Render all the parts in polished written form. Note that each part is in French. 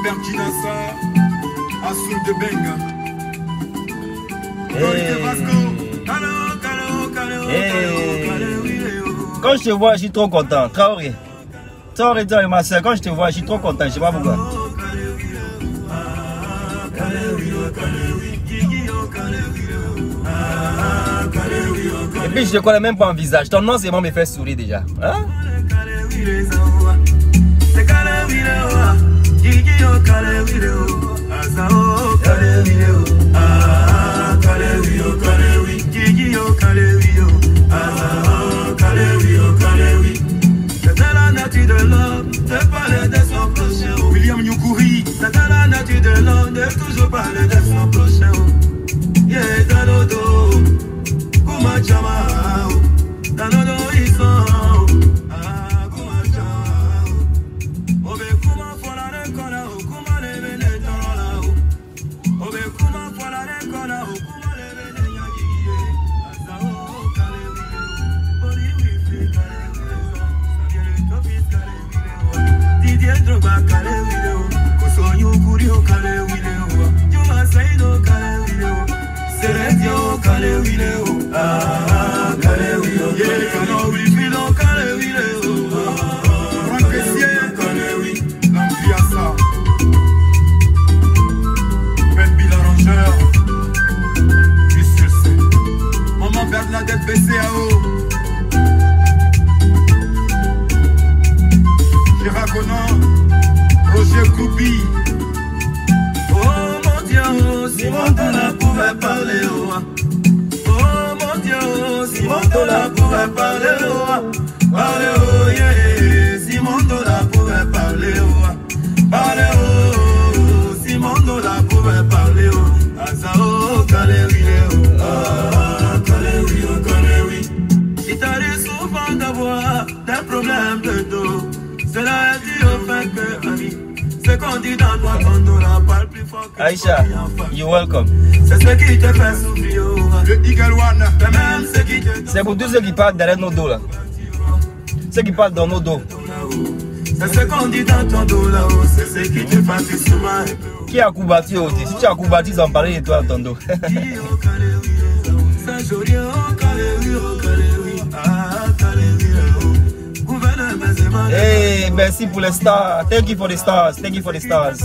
Lambert Kinassa, Assoul de Benga. Quand je te vois, je suis trop content. Traoré. Traoré, ma soeur, quand je te vois, je suis trop content. Je sais pas pourquoi. Et puis je te connais même pas en visage. Ton nom c'est bon me fait sourire déjà. Hein? C'est la nature de l'homme de parler de son prochain. William Nyukuri. C'est la nature de l'homme de toujours parler de son prochain. Yeah, dans nos dos, Kuma Chama, dans nos dos ils sont. Kuma Chama, Obe Kuma Fola de Kona, Kuma le Vene Torola, Obe Kuma Fola de Kona, Kuma le Vene Yagi, Asao Kalewi, Bori Wifi Kalewi, Sabiele Topis Kalewi, Didier Drogba Kalewi, Kusonyu Kurio Kalewi, Juma Saido Kalewi, Seredio Kalewi, Kalewi, Kano Wifi Kalewi, Franck Essier, Kalewi, Lampiassa. Ben Bill Arrangeur. Christian C. Maman Bernadette BCAO. Gérard Conan. Roger Koubi. Oh mon Dieu, si mon Tola pouvait parler, oh mon Dieu, si mon Tola pouvait parler, parler, oh yeah, si mon Tola pouvait parler, parler, oh, si mon Tola pouvait parler, Asao Kalewi, Kalewi, Kalewi. Il t'arrive souvent d'avoir des problèmes de dos, cela est dû au fait que, ami, ce qu'on dit dans toi, ton dos la parle plus fort que Aïcha, you're welcome. c'est ce qui te fait souffrir. Le Eagle One. Même ce qui te C'est pour tous ceux qui parlent derrière nos dos là. Ceux qui parlent dans nos dos. c'est ce qu'on dit dans ton dos là-haut. C'est ce qui te fatigue souvent. Qui a combattu aussi? Si tu as combattu, ils ont parlé de toi dans ton dos. C'est joli, oh Kalewi, oh Kalewi, ah Kalewi, oh. Gouvernement, c'est mal. Hey, merci pour les stars. Thank you for the stars. Thank you for the stars.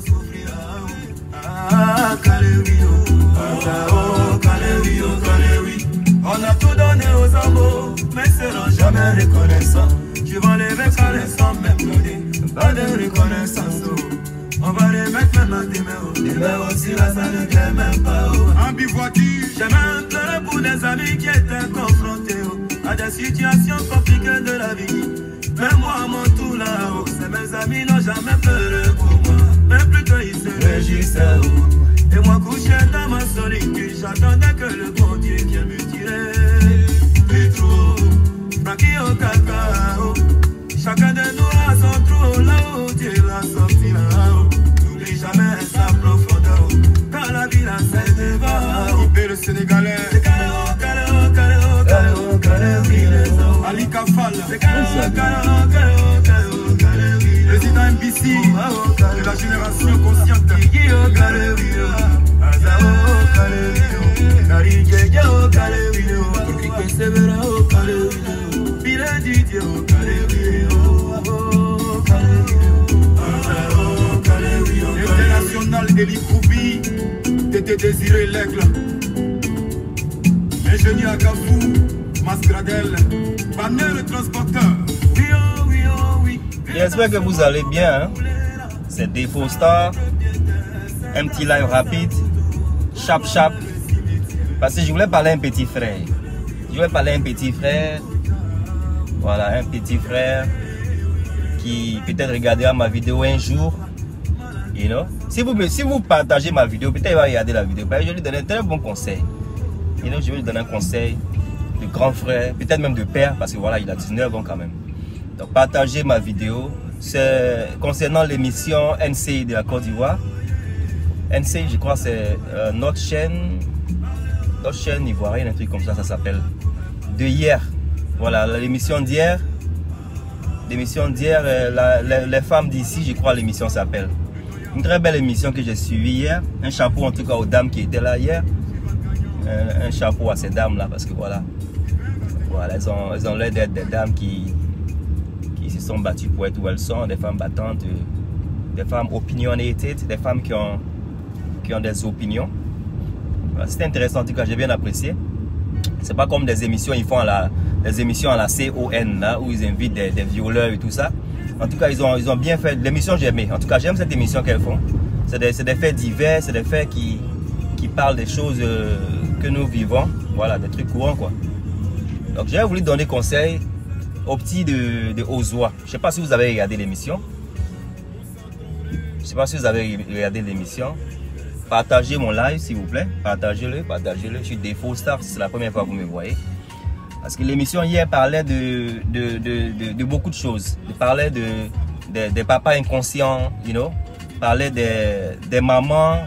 Ah Kalewi, oh, oh Kalewi, oh Kalewi. On a tout donné aux amours, mais seront jamais reconnaissants. Tu vas les mettre à les sans même donner, pas de reconnaissance. On va les mettre même à des mains aussi là ça ne vient même pas. Ambivoiture. J'ai même pleuré pour des amis qui étaient confrontés à des situations compliquées de la vie. Mais moi à mon tour là-haut, c'est mes amis n'ont jamais pleuré pour moi, mais plutôt ils se réjouissaient. Et moi couché dans ma solitude, j'attendais que le bon Dieu vienne me tirer. Plus trop, Francky au cacao. Chacun de nous a son trou là-haut, Dieu l'a sorti là-haut. N'oublie jamais sa profondeur, quand la vie là c'est devant. Ibé le Sénégalais. C'est Kaleo, Kaleo, Kaleo, Kaleo, Kaleo, Ali Kafal. c'est Kaleo, Kaleo, Kaleo, Kaleo, Kaleo, Président MBC de la génération consciente. Gigi, Kaleo, Azao, Kaleo, Narijeja, Kaleo, Turki Kwesebera, Kaleo, Bile Didio, Kaleo, Azao, Kaleo, International Eli Koubi. Tété Désiré l'Aigle. Ingénieur Gafou. Masgradel. Banner le transporteur. oui, oh, oui, oh, oui. J'espère que vous allez bien. Hein? C'est Défaut Star. Un petit live rapide. Chap chap. Parce que je voulais parler à un petit frère. Je voulais parler à un petit frère. Voilà, un petit frère qui peut-être regardera ma vidéo un jour. You know? Si vous partagez ma vidéo, peut-être il va regarder la vidéo. Je vais lui donner un très bon conseil. You know, je vais lui donner un conseil de grand frère, peut-être même de père, parce que voilà, il a 19 ans quand même. Donc partagez ma vidéo. C'est concernant l'émission NCI de la Côte d'Ivoire. NCI, je crois, c'est notre chaîne ivoirienne, un truc comme ça s'appelle. De hier. Voilà, l'émission d'hier. L'émission d'hier, les femmes d'ici, je crois l'émission s'appelle. Une très belle émission que j'ai suivie hier. Un chapeau en tout cas aux dames qui étaient là hier. Un chapeau à ces dames-là parce que voilà, elles ont l'air d'être des dames qui se sont battues pour être où elles sont, des femmes battantes, des femmes opinionated, des femmes qui ont des opinions. Voilà, c'était intéressant en tout cas, j'ai bien apprécié. C'est pas comme des émissions, ils font des émissions à la CON là, où ils invitent des violeurs et tout ça. En tout cas, ils ont bien fait. L'émission, j'ai aimé. En tout cas, j'aime cette émission qu'elles font. C'est des faits divers, c'est des faits qui parlent des choses que nous vivons. Voilà, des trucs courants quoi. Donc, j'ai voulu donner conseil aux petits de Ozwa. Je ne sais pas si vous avez regardé l'émission. Je ne sais pas si vous avez regardé l'émission. Partagez mon live s'il vous plaît. Partagez-le. Je suis Défaut Star, c'est la première fois que vous me voyez. Parce que l'émission hier parlait de beaucoup de choses. Il parlait des papas inconscients, you know. Il parlait des mamans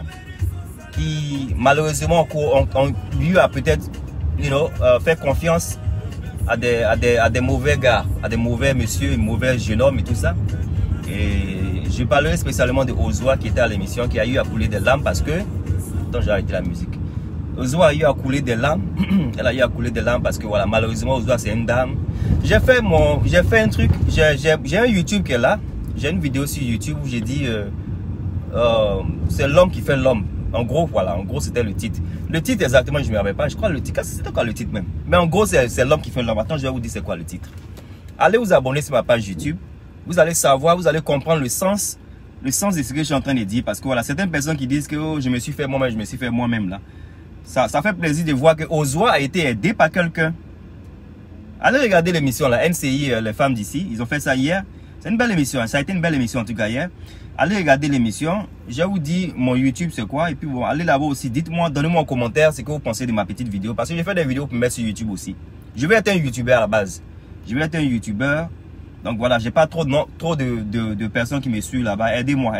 qui malheureusement ont eu à peut-être, you know, faire confiance à des mauvais gars, à des mauvais messieurs, mauvais jeunes hommes et tout ça. Et je parlerai spécialement de Ozwa qui était à l'émission, qui a eu à couler des larmes parce que... Attends, j'ai arrêté la musique. Ozwa a eu à couler des larmes. Elle a eu à couler des larmes parce que voilà, malheureusement Ozwa c'est une dame. J'ai fait un truc, j'ai un YouTube qui est là. J'ai une vidéo sur YouTube où j'ai dit c'est l'homme qui fait l'homme. En gros, voilà, en gros c'était le titre. Le titre exactement, je ne me rappelle pas. Je crois le titre, c'était quoi le titre même? Mais en gros, c'est l'homme qui fait l'homme. Attends, je vais vous dire c'est quoi le titre. Allez vous abonner sur ma page YouTube. Vous allez savoir, vous allez comprendre le sens de ce que je suis en train de dire. Parce que voilà, certaines personnes qui disent que oh, je me suis fait moi-même, là. Ça fait plaisir de voir que Ozwa a été aidé par quelqu'un. Allez regarder l'émission, la NCI, les femmes d'ici. Ils ont fait ça hier. C'est une belle émission. Ça a été une belle émission en tout cas hier. Allez regarder l'émission. Je vous dis mon YouTube c'est quoi. Et puis bon, allez là-bas aussi. Dites-moi, donnez-moi en commentaire ce que vous pensez de ma petite vidéo. Parce que j'ai fait des vidéos pour mettre sur YouTube aussi. Je vais être un YouTuber à la base. Je vais être un YouTuber. Donc voilà, j'ai pas trop de personnes qui me suivent là-bas. Aidez-moi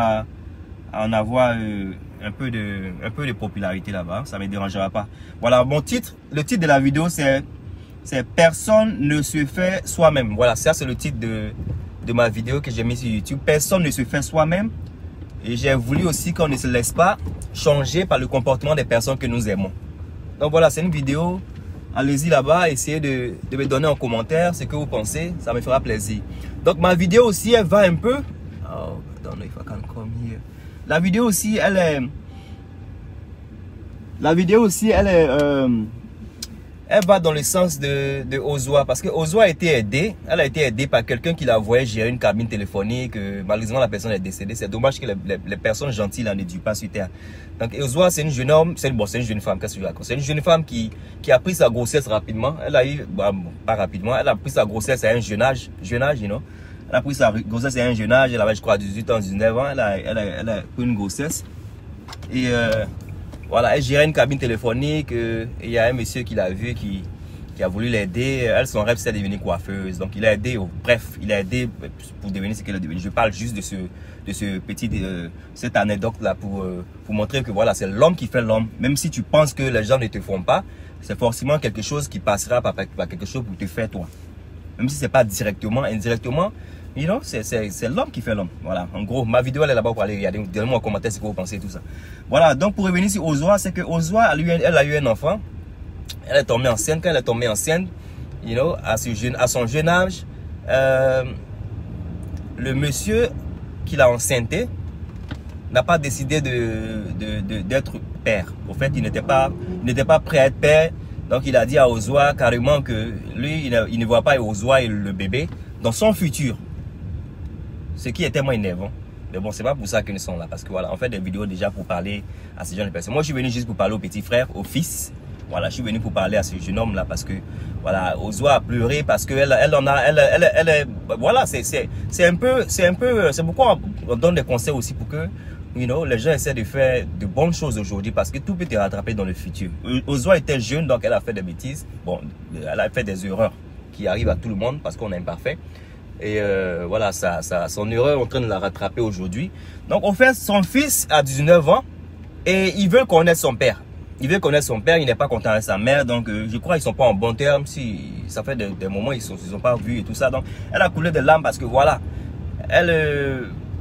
à en avoir un peu de popularité là-bas. Ça ne me dérangera pas. Voilà, mon titre, le titre de la vidéo c'est Personne ne se fait soi-même. Voilà, ça c'est le titre de ma vidéo que j'ai mis sur YouTube. Personne ne se fait soi-même. Et j'ai voulu aussi qu'on ne se laisse pas changer par le comportement des personnes que nous aimons. Donc voilà, c'est une vidéo. Allez-y là-bas, essayez de me donner en commentaire ce que vous pensez. Ça me fera plaisir. Donc ma vidéo aussi, elle va un peu... Oh, I don't know if I can come here. La vidéo aussi, elle est... Elle va dans le sens de Ozwa. Parce que Ozwa a été aidée. Elle a été aidée par quelqu'un qui la voyait gérer une cabine téléphonique. Malheureusement, la personne est décédée. C'est dommage que les personnes gentilles là ne durent pas sur terre. Donc Ozwa, c'est une jeune homme. C'est une jeune femme. Qu'est-ce que je raconte? C'est une jeune femme qui a pris sa grossesse rapidement. Elle a eu... pas rapidement. Elle a pris sa grossesse à un jeune âge, you know. Elle a pris sa grossesse à un jeune âge. Elle avait, je crois, 18 ans, 19 ans. Elle a pris une grossesse. Et... voilà, elle gérait une cabine téléphonique et il y a un monsieur qui l'a vu, qui a voulu l'aider. Elle, son rêve, c'est de devenir coiffeuse. Donc, il a aidé, bref, il a aidé pour devenir ce qu'elle est devenue. Je parle juste de cette anecdote-là pour montrer que voilà, c'est l'homme qui fait l'homme. Même si tu penses que les gens ne te font pas, c'est forcément quelque chose qui passera par quelque chose pour te faire toi. Même si c'est pas directement, indirectement, you know, c'est l'homme qui fait l'homme. Voilà, en gros, ma vidéo elle est là-bas pour aller regarder. Donnez-moi en commentaire ce que vous pensez, tout ça. Voilà, donc pour revenir sur Ozwa, c'est que Ozwa, elle a eu un enfant. Elle est tombée enceinte. Quand elle est tombée enceinte, you know, à son jeune âge, le monsieur qui l'a enceinté n'a pas décidé d'être père. En fait, il n'était pas prêt à être père. Donc, il a dit à Ozwa carrément que lui, il ne voit pas Ozwa et le bébé dans son futur. Ce qui est tellement énervant. Mais bon, c'est pas pour ça que nous sommes là. Parce que voilà, on fait des vidéos déjà pour parler à ces gens de personnes. Moi, je suis venu juste pour parler au petit frère, au fils. Voilà, je suis venu pour parler à ce jeune homme là parce que voilà, Ozwa a pleuré parce que voilà, c'est pourquoi on donne des conseils aussi pour que, you know, les gens essaient de faire de bonnes choses aujourd'hui parce que tout peut te rattraper dans le futur. Ozwa était jeune, donc elle a fait des bêtises. Bon, elle a fait des erreurs qui arrivent à tout le monde parce qu'on est imparfait. Et voilà, son erreur est en train de la rattraper aujourd'hui. Donc, on fait son fils à 19 ans et il veut connaître son père. Il veut connaître son père, il n'est pas content avec sa mère. Donc, je crois qu'ils ne sont pas en bon terme. Si, ça fait des moments ils ne sont pas vus et tout ça. Donc, elle a coulé des larmes parce que voilà, elle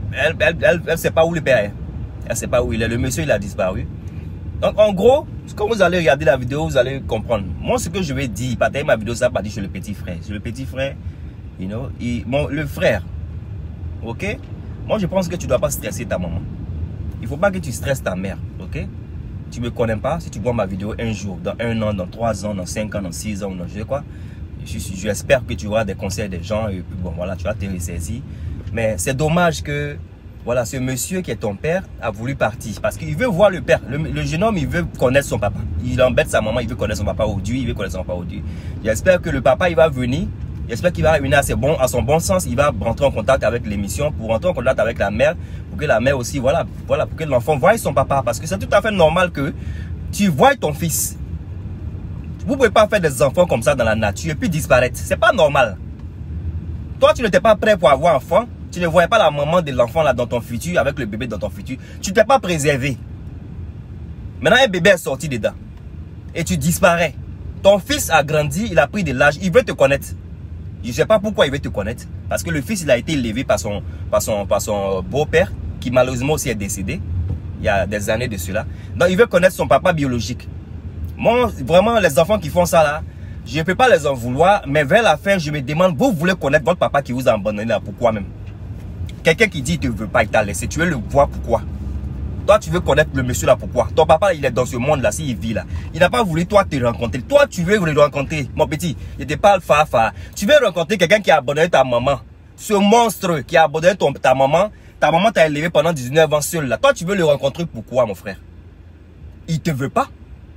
elle sait pas où le père est. Elle sait pas où il est. Le monsieur, il a disparu. Donc, en gros, quand vous allez regarder la vidéo, vous allez comprendre. Moi, ce que je vais dire, partager ma vidéo, ça va dire sur le petit frère. Sur le petit frère, you know, le frère, ok? Moi, je pense que tu ne dois pas stresser ta maman. Il ne faut pas que tu stresses ta mère, ok? Tu ne me connais pas. Si tu vois ma vidéo un jour, dans 1 an, dans 3 ans, dans 5 ans, dans 6 ans, dans je sais quoi, j'espère que tu auras des conseils des gens et puis bon, voilà, tu vas te ressaisir. Mais c'est dommage que, voilà, ce monsieur qui est ton père a voulu partir parce qu'il veut voir le père. Le jeune homme, il veut connaître son papa. Il embête sa maman, il veut connaître son papa aujourd'hui, il veut connaître son papa aujourd'hui. J'espère que le papa, il va venir. J'espère qu'il va revenir à son bon sens. Il va rentrer en contact avec l'émission pour rentrer en contact avec la mère. Pour que la mère aussi, voilà, pour que l'enfant voie son papa. Parce que c'est tout à fait normal que tu voies ton fils. Vous ne pouvez pas faire des enfants comme ça dans la nature et puis disparaître. C'est pas normal. Toi, tu n'étais pas prêt pour avoir un enfant. Tu ne voyais pas la maman de l'enfant là dans ton futur, avec le bébé dans ton futur. Tu ne t'es pas préservé. Maintenant, un bébé est sorti dedans. Et tu disparais. Ton fils a grandi, il a pris de l'âge, il veut te connaître. Je ne sais pas pourquoi il veut te connaître. Parce que le fils, il a été élevé par son beau-père, qui malheureusement aussi est décédé. Il y a des années de cela. Donc, il veut connaître son papa biologique. Moi, vraiment, les enfants qui font ça là, je ne peux pas les en vouloir. Mais vers la fin, je me demande, vous voulez connaître votre papa qui vous a abandonné là, pourquoi même? Quelqu'un qui dit qu'il ne te veut pas, il t'a laissé. Tu veux le voir pourquoi? Toi, tu veux connaître le monsieur là, pourquoi? Ton papa, il est dans ce monde là, s'il vit là. Il n'a pas voulu toi te rencontrer. Toi, tu veux le rencontrer, mon petit. Il te parle fa. Tu veux rencontrer quelqu'un qui a abandonné ta maman. Ce monstre qui a abandonné ta maman. Ta maman t'a élevé pendant 19 ans seul là. Toi, tu veux le rencontrer pourquoi, mon frère? Il ne te veut pas.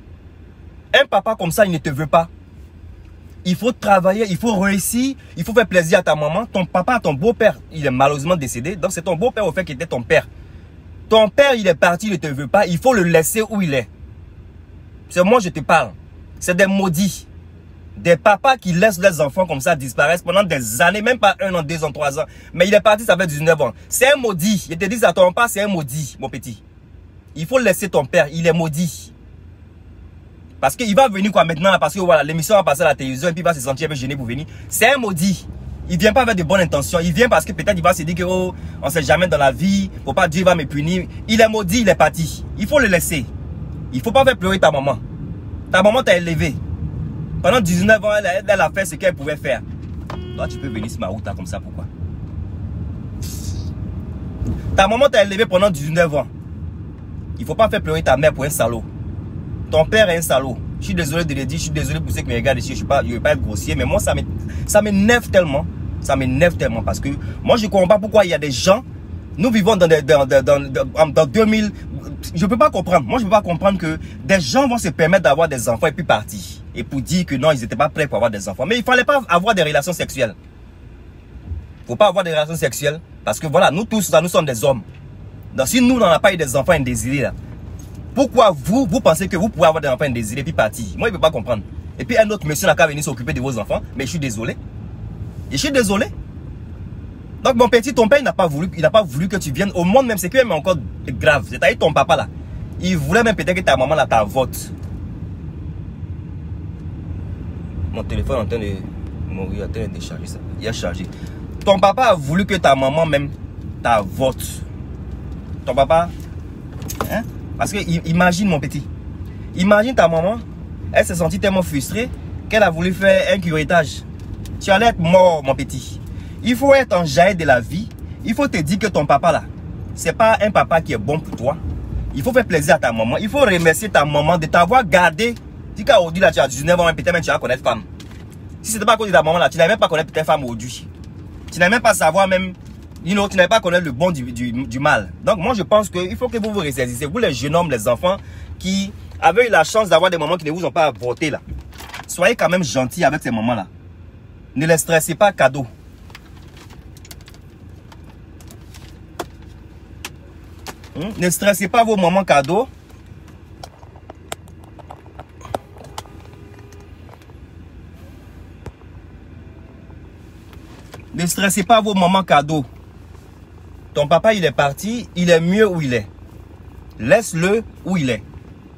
Un papa comme ça, il ne te veut pas. Il faut travailler, il faut réussir, il faut faire plaisir à ta maman. Ton papa, ton beau-père, il est malheureusement décédé. Donc, c'est ton beau-père au fait qui était ton père. Ton père, il est parti, il ne te veut pas. Il faut le laisser où il est. C'est moi, je te parle. C'est des maudits. Des papas qui laissent leurs enfants comme ça disparaître pendant des années, même pas 1 an, 2 ans, 3 ans. Mais il est parti, ça fait 19 ans. C'est un maudit. Je te dis, ça tombe pas, c'est un maudit, mon petit. Il faut laisser ton père, il est maudit. Parce qu'il va venir quoi maintenant, parce que voilà, l'émission va passer à la télévision et puis il va se sentir un peu gêné pour venir. C'est un maudit. Il vient pas avec de bonnes intentions. Il vient parce que peut-être il va se dire que oh, on sait jamais dans la vie, faut pas Dieu va me punir. Il est maudit, il est parti. Il faut le laisser. Il faut pas faire pleurer ta maman. Ta maman t'a élevé. Pendant 19 ans, elle a fait ce qu'elle pouvait faire. Toi, tu peux venir sur ma route comme ça, pourquoi? Ta maman t'a élevé pendant 19 ans. Il faut pas faire pleurer ta mère pour un salaud. Ton père est un salaud. Je suis désolé de le dire, je suis désolé pour ceux qui me regardent ici, je ne veux pas être grossier, mais moi ça m'énerve tellement. Ça m'énerve tellement parce que moi je ne comprends pas pourquoi il y a des gens, nous vivons dans 2000, je ne peux pas comprendre. Moi je ne peux pas comprendre que des gens vont se permettre d'avoir des enfants et puis partir. Et pour dire que non, ils n'étaient pas prêts pour avoir des enfants. Mais il ne fallait pas avoir des relations sexuelles. Il ne faut pas avoir des relations sexuelles parce que voilà, nous tous, nous sommes des hommes. Donc si nous n'avons pas eu des enfants indésirés là, pourquoi vous pensez que vous pouvez avoir des enfants indésirés et puis partir? Moi, je ne peux pas comprendre. Et puis un autre monsieur n'a qu'à venir s'occuper de vos enfants. Mais je suis désolé. Je suis désolé. Donc mon petit, ton père, il n'a pas voulu que tu viennes au monde même. C'est quand même encore grave. C'est-à-dire ton papa là. Il voulait même peut-être que ta maman là t'avote. Mon téléphone est en train de mourir, il est en train de décharger ça. Il a chargé. Ton papa a voulu que ta maman même t'avote. Ton papa, hein? Parce que imagine mon petit, imagine ta maman, elle s'est sentie tellement frustrée qu'elle a voulu faire un curettage. Tu allais être mort mon petit. Il faut être en jaillet de la vie. Il faut te dire que ton papa là, c'est pas un papa qui est bon pour toi. Il faut faire plaisir à ta maman. Il faut remercier ta maman de t'avoir gardé. Dis qu'aujourd'hui là tu as 19 ans, peut-être même tu vas connaître femme. Si c'était pas à cause de ta maman là, tu n'avais même pas connaître peut-être femme aujourd'hui. Tu n'avais même pas savoir même. Tu n'avez pas connaître le bon du mal. Donc moi je pense qu'il faut que vous vous ressaisissez. Vous les jeunes hommes, les enfants qui avaient eu la chance d'avoir des mamans qui ne vous ont pas avorté là. Soyez quand même gentils avec ces mamans là. Ne les stressez pas cadeau. Ne stressez pas vos mamans cadeaux. Ne stressez pas vos mamans cadeaux. Ton papa, il est parti, il est mieux où il est. Laisse-le où il est.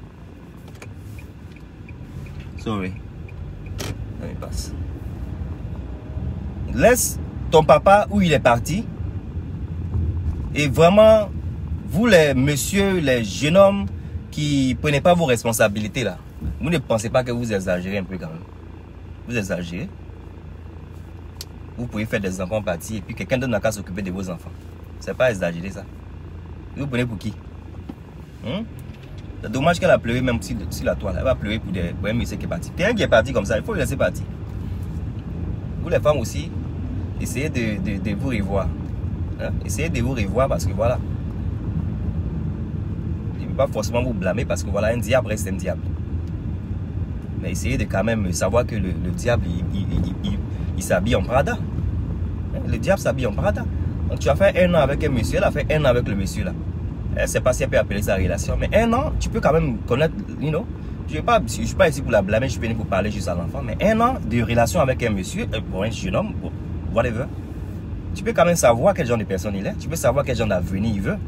Sorry. Ça me passe. Laisse ton papa où il est parti. Et vraiment, vous les messieurs, les jeunes hommes qui ne prenez pas vos responsabilités là, vous ne pensez pas que vous exagérez un peu quand même. Vous exagérez. Vous pouvez faire des enfants partir et puis quelqu'un d'autre n'a qu'à s'occuper de vos enfants. C'est pas exagéré ça. Vous prenez pour qui? C'est dommage qu'elle a pleuré même sur la toile. Elle va pleurer pour un monsieur qui est parti. Quelqu'un qui est parti comme ça, il faut le laisser partir. Vous les femmes aussi, essayez de vous revoir. Hein? Essayez de vous revoir parce que voilà. Je ne veux pas forcément vous blâmer parce que voilà, un diable reste un diable. Mais essayez de quand même savoir que le diable, il s'habille en Prada. Hein? Le diable s'habille en Prada. Donc tu as fait 1 an avec un monsieur, elle a fait 1 an avec le monsieur là. Je ne sais pas si elle peut appeler ça relation, mais 1 an, tu peux quand même connaître, you know. Je ne suis pas ici pour la blâmer, je suis venu pour parler juste à l'enfant. Mais 1 an de relation avec un monsieur, pour un jeune homme, whatever, tu peux quand même savoir quel genre de personne il est. Tu peux savoir quel genre d'avenir il veut.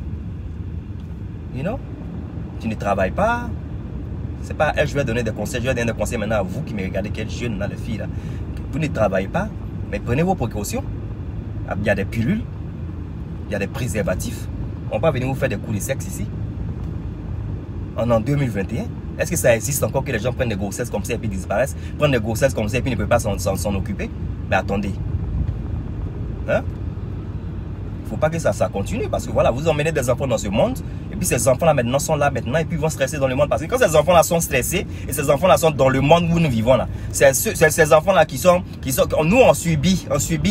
You know? Tu ne travailles pas. C'est pas elle, je vais donner des conseils. Je vais donner des conseils maintenant à vous qui me regardez, quel jeune, là, les filles là. Vous ne travaillez pas, mais prenez vos précautions. Il y a des pilules, il y a des préservatifs. On va venir vous faire des coups de sexe ici. En 2021. Est-ce que ça existe encore que les gens prennent des grossesses comme ça et puis disparaissent? Prennent des grossesses comme ça et puis ne peuvent pas s'en occuper? Mais attendez. Hein? Il ne faut pas que ça continue parce que voilà, vous emmenez des enfants dans ce monde et puis ces enfants-là maintenant sont là maintenant et puis ils vont stresser dans le monde parce que quand ces enfants-là sont stressés et ces enfants-là sont dans le monde où nous vivons là, c'est ces enfants-là qui sont, nous on subit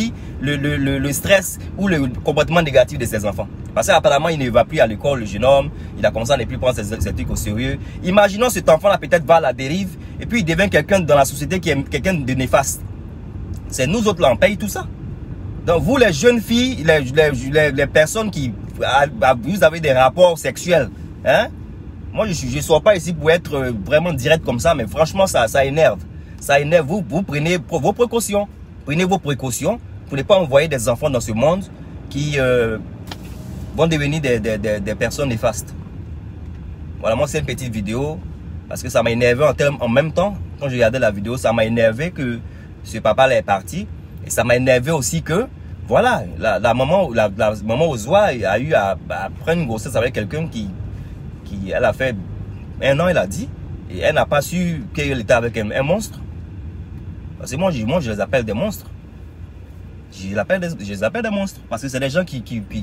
le stress ou le comportement négatif de ces enfants. Parce qu'apparemment il ne va plus à l'école, le jeune homme, il a commencé à ne plus prendre ces trucs au sérieux. Imaginons cet enfant-là peut-être va à la dérive et puis il devient quelqu'un dans la société qui est quelqu'un de néfaste. C'est nous autres là, on paye tout ça. Donc vous les jeunes filles, les personnes qui vous avez des rapports sexuels, hein? Moi je ne sors pas ici pour être vraiment direct comme ça, mais franchement ça énerve. Ça énerve, vous prenez vos précautions. Prenez vos précautions pour ne pas envoyer des enfants dans ce monde qui vont devenir des personnes néfastes. Voilà, moi c'est une petite vidéo parce que ça m'a énervé en même temps. Quand je regardais la vidéo, ça m'a énervé que ce papa-là est parti. Et ça m'a énervé aussi que, voilà, la maman Ozoa a eu à prendre une grossesse avec quelqu'un qui elle a fait 1 an, elle a dit, et elle n'a pas su qu'elle était avec un monstre. Parce que moi je les appelle des monstres. Je les appelle des monstres. Parce que c'est des gens qui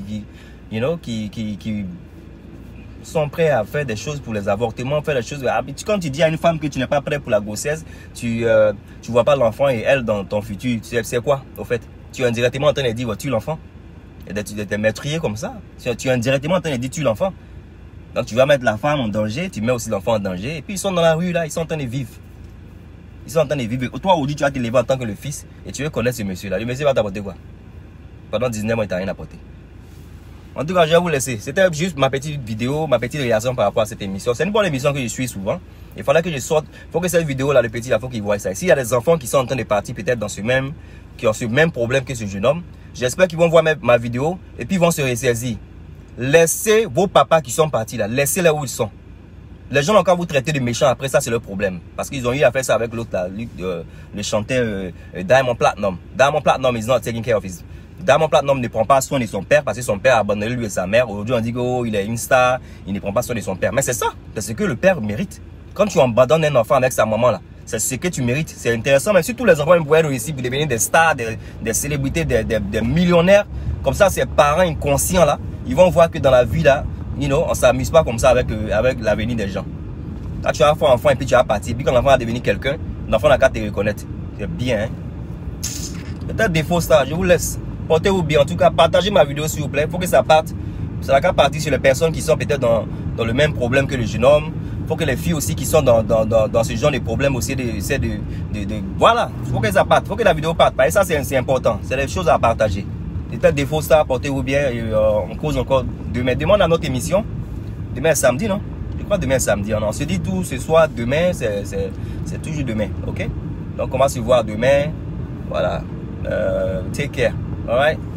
sont prêts à faire des choses pour les avortements, faire des choses. Quand tu dis à une femme que tu n'es pas prêt pour la grossesse, tu vois pas l'enfant et elle dans ton futur, c'est quoi au fait? Tu es indirectement en train de dire tue l'enfant et de te meurtrier comme ça. Tu es indirectement en train de dire tue l'enfant. Donc tu vas mettre la femme en danger, tu mets aussi l'enfant en danger. Et puis ils sont dans la rue là, ils sont en train de vivre. Ils sont en train de vivre. Toi aujourd'hui tu vas te lever en tant que le fils et tu veux connaître ce monsieur là. Le monsieur va t'apporter quoi? Pendant 19 mois il t'a rien apporté. En tout cas, je vais vous laisser. C'était juste ma petite vidéo, ma petite réaction par rapport à cette émission. C'est une bonne émission que je suis souvent. Il fallait que je sorte. Il faut que cette vidéo-là, le petit, il faut qu'il voit ça. S'il y a des enfants qui sont en train de partir peut-être dans qui ont ce même problème que ce jeune homme, j'espère qu'ils vont voir ma vidéo et puis ils vont se ressaisir. Laissez vos papas qui sont partis là, laissez-les où ils sont. Les gens ont qu'à vous traiter de méchants après, ça c'est leur problème. Parce qu'ils ont eu à faire ça avec l'autre là, le chanteur Diamond Platnumz. Diamond Platnumz is not taking care of his... Diamond Platnumz ne prend pas soin de son père parce que son père a abandonné lui et sa mère. Aujourd'hui, on dit qu'il est une star, il ne prend pas soin de son père. Mais c'est ça, c'est ce que le père mérite. Quand tu abandonnes un enfant avec sa maman, là, c'est ce que tu mérites. C'est intéressant, même si tous les enfants pouvaient réussir pour devenir des stars, des célébrités, des millionnaires. Comme ça, ces parents inconscients, là, ils vont voir que dans la vie, là, on ne s'amuse pas comme ça avec l'avenir des gens. Quand tu as un enfant et puis tu vas partir, puis quand l'enfant va devenir quelqu'un, l'enfant n'a qu'à te reconnaître. C'est bien, hein? Peut-être des faux stars, je vous laisse. Portez-vous bien. En tout cas, partagez ma vidéo s'il vous plaît. Il faut que ça parte. Ça n'a qu'à partir sur les personnes qui sont peut-être dans le même problème que le jeune homme. Il faut que les filles aussi qui sont dans ce genre de problème aussi voilà. Il faut que ça parte. Il faut que la vidéo parte. Et ça, c'est important. C'est des choses à partager. Peut-être des faux stars. Portez-vous bien. Et, on cause encore demain. Demande à notre émission. Demain est samedi, non? Je crois que demain est samedi. On se dit tout ce soir. Demain, c'est toujours demain. Ok? Donc, on va se voir demain. Voilà. Take care. All right.